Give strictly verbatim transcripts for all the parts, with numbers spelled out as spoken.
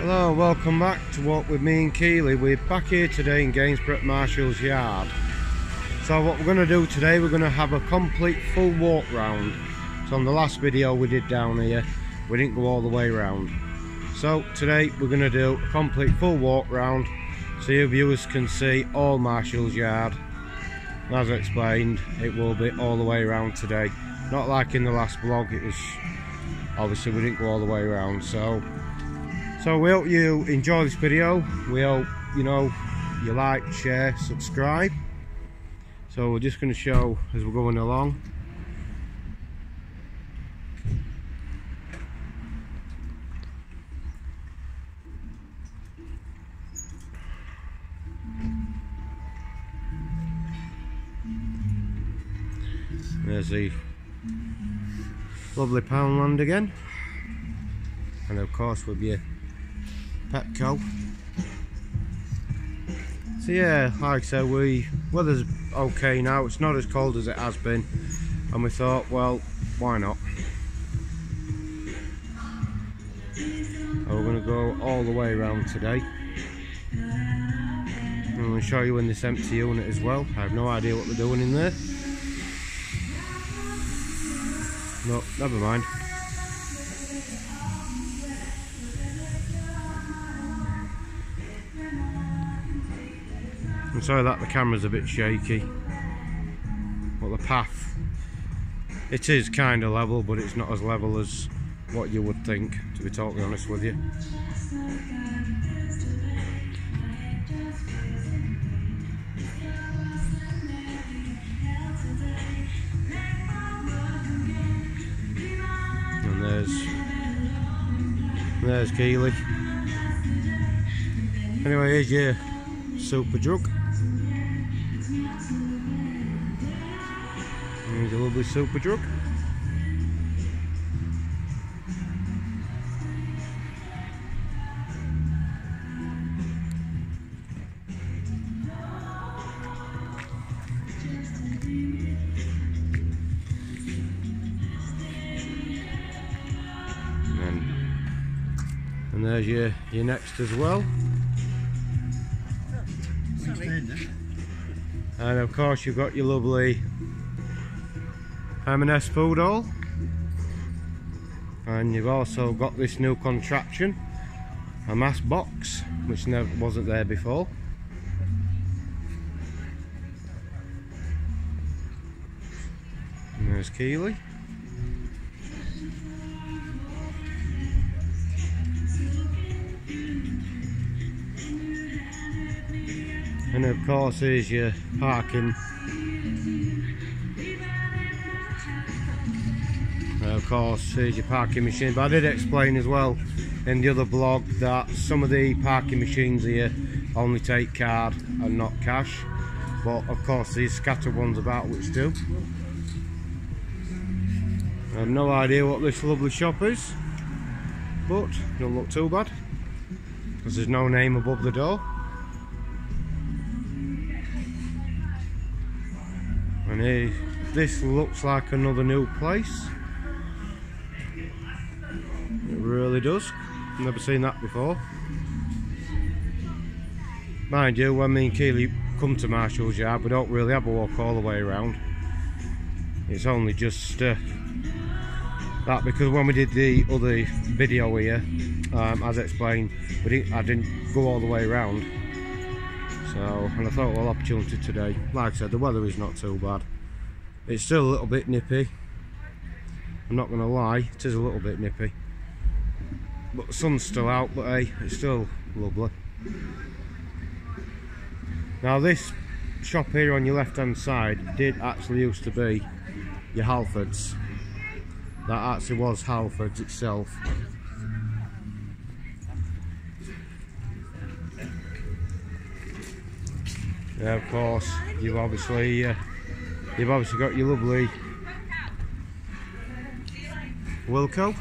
Hello, welcome back to Walk With Me and Keely. We're back here today in Gainsborough Marshall's yard. So what we're going to do today, we're going to have a complete full walk round. So on the last video we did down here, we didn't go all the way round. So today we're going to do a complete full walk round so your viewers can see all Marshall's yard. And as I explained, it will be all the way around today. Not like in the last vlog, it was obviously we didn't go all the way around. So So we hope you enjoy this video. We hope, you know, you like, share, subscribe. So we're just going to show as we're going along. There's the lovely Poundland again. And of course with your Petco. So yeah, like I said, we weather's okay now. It's not as cold as it has been, and we thought, well, why not? So we're going to go all the way around today. I'm going to show you in this empty unit as well. I have no idea what they're doing in there. No, never mind. I'm sorry that the camera's a bit shaky, but the path, it is kind of level, but it's not as level as what you would think, to be totally honest with you. And there's, there's Keely. Anyway, here's your super jug. There's a lovely super jug. And, then, and there's your, your next as well. And of course you've got your lovely M and S food hall, and you've also got this new contraption, a mass box, which never wasn't there before. And there's Keely. And of course here's your parking. Of course, here's your parking machine. But I did explain as well in the other vlog that some of the parking machines here only take card and not cash. But of course these scattered ones about which do. I have no idea what this lovely shop is, but it don't look too bad because there's no name above the door. And here, this looks like another new place. It really does. Never seen that before. Mind you, when me and Keely come to Marshall's yard, we don't really have a walk all the way around. It's only just uh, that because when we did the other video here, um, as explained, we didn't, I didn't go all the way around. So, and I thought, well, opportunity today. Like I said, the weather is not too bad. It's still a little bit nippy. I'm not going to lie, it is a little bit nippy. But the sun's still out, but hey, it's still lovely. Now this shop here on your left hand side did actually used to be your Halfords. That actually was Halfords itself. Yeah, of course, you've obviously uh, you've obviously got your lovely Wilco.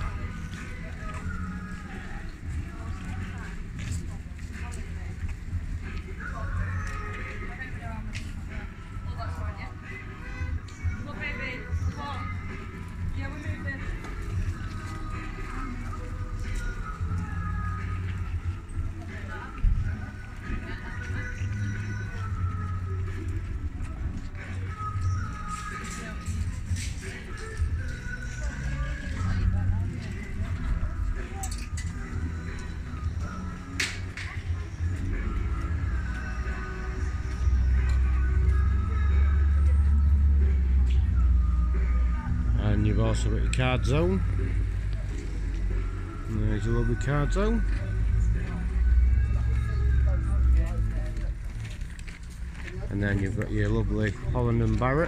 And you've also got your card zone. And there's your lovely card zone. And then you've got your lovely Holland and Barrett.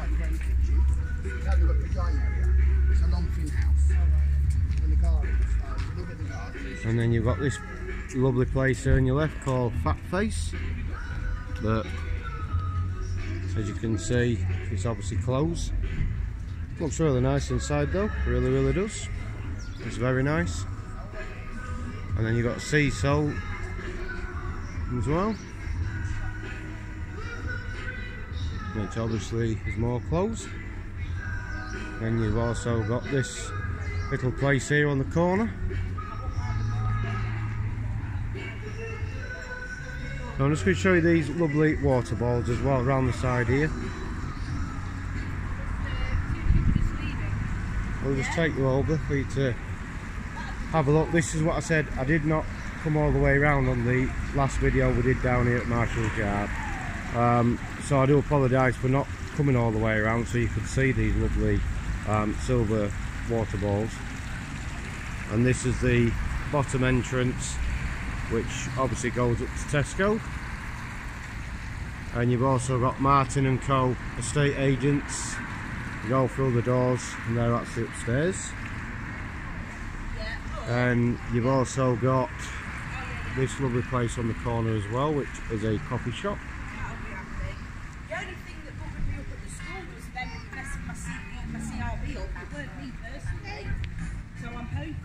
And then you've got this lovely place here on your left called Fat Face, but as you can see it's obviously closed. Looks really nice inside though, really really does. It's very nice. And then you've got Sea Salt as well, which obviously is more closed. Then you've also got this little place here on the corner. So I'm just going to show you these lovely water balls as well around the side here. I'll just take you over for you to have a look. This is what I said, I did not come all the way around on the last video we did down here at Marshall's Yard. Um, so I do apologise for not coming all the way around so you could see these lovely um, silver water balls. And this is the bottom entrance, which obviously goes up to Tesco. And you've also got Martin and Co estate agents. You go through the doors and they're actually upstairs. And you've also got this lovely place on the corner as well, which is a coffee shop. The only thing that bothered me up at the school was them messing my C R B up. It weren't me personally, so I'm hoping.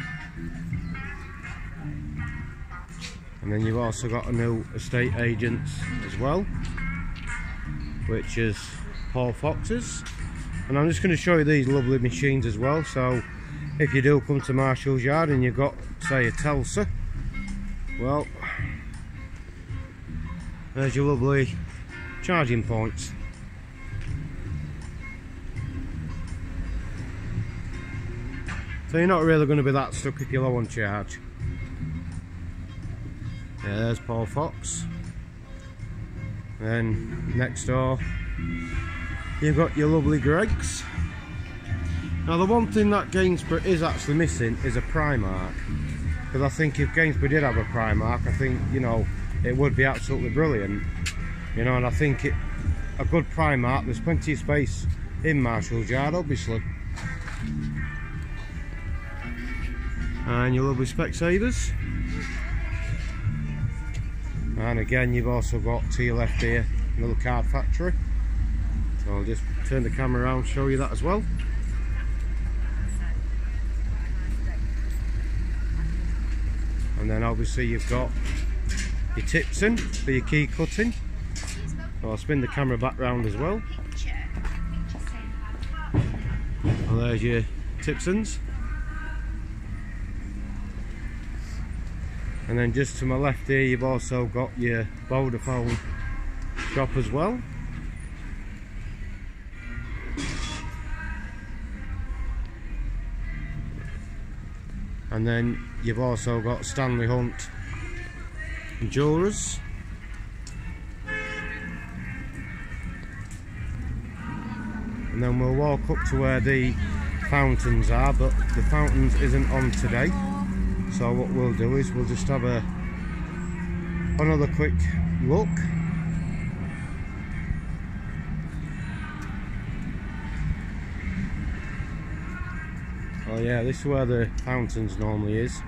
And then you've also got a new estate agents as well, which is Paul Fox's. And I'm just going to show you these lovely machines as well. So if you do come to Marshall's Yard and you've got, say, a Telsa, well, there's your lovely charging points. So you're not really going to be that stuck if you're low on charge. Yeah, there's Paul Fox. Then next door you've got your lovely Greggs. Now the one thing that Gainsborough is actually missing is a Primark, because I think if Gainsborough did have a Primark, I think, you know, it would be absolutely brilliant, you know. And I think it, a good Primark, there's plenty of space in Marshall's Yard obviously. And your lovely Specsavers. And again you've also got to your left here another card factory, so I'll just turn the camera around and show you that as well. And then obviously you've got your tips in for your key cutting, so I'll spin the camera back round as well. Well, there's your Tipsons. And then just to my left here you've also got your Vodafone shop as well. And then you've also got Stanley Hunt Jewelers. And then we'll walk up to where the fountains are, but the fountains isn't on today. So what we'll do is we'll just have a another quick look. Oh yeah, this is where the fountains normally is.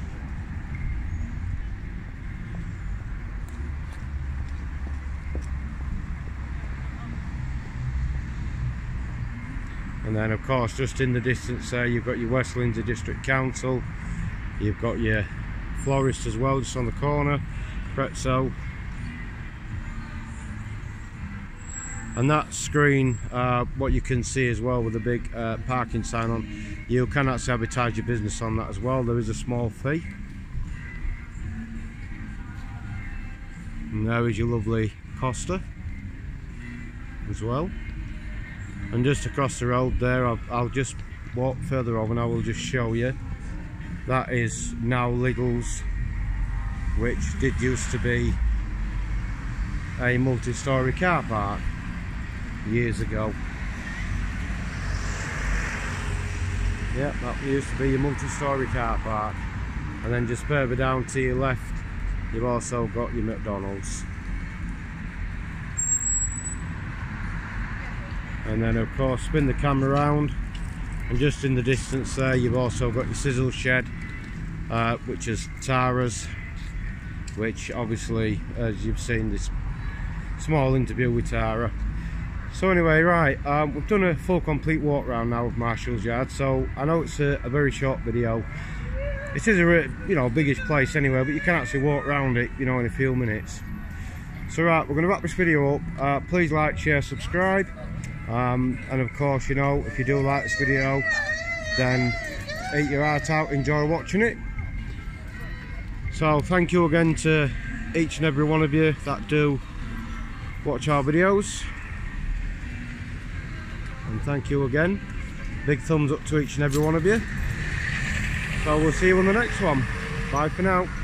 And then of course just in the distance there you've got your West Windsor District Council. You've got your florist as well, just on the corner, Prezzo. And that screen, uh, what you can see as well with the big uh, parking sign on, you can actually advertise your business on that as well. There is a small fee. And there is your lovely Costa as well. And just across the road there, I'll, I'll just walk further over and I will just show you. That is now Lidl's, which did used to be a multi-storey car park years ago. Yep, that used to be your multi-storey car park. And then just further down to your left, you've also got your McDonald's. And then of course spin the camera around, and just in the distance there you've also got your sizzle shed, uh, which is Tara's, which obviously, as you've seen this small interview with Tara. So anyway, right, um, we've done a full complete walk round now of Marshall's Yard. So I know it's a, a very short video. It is a, you know, biggish place anyway, but you can actually walk around it, you know, in a few minutes. So right, we're going to wrap this video up. Uh, please like, share, subscribe. Um, and of course, you know, if you do like this video, then eat your heart out, enjoy watching it. So thank you again to each and every one of you that do watch our videos, and thank you again. Big thumbs up to each and every one of you. So we'll see you on the next one. Bye for now.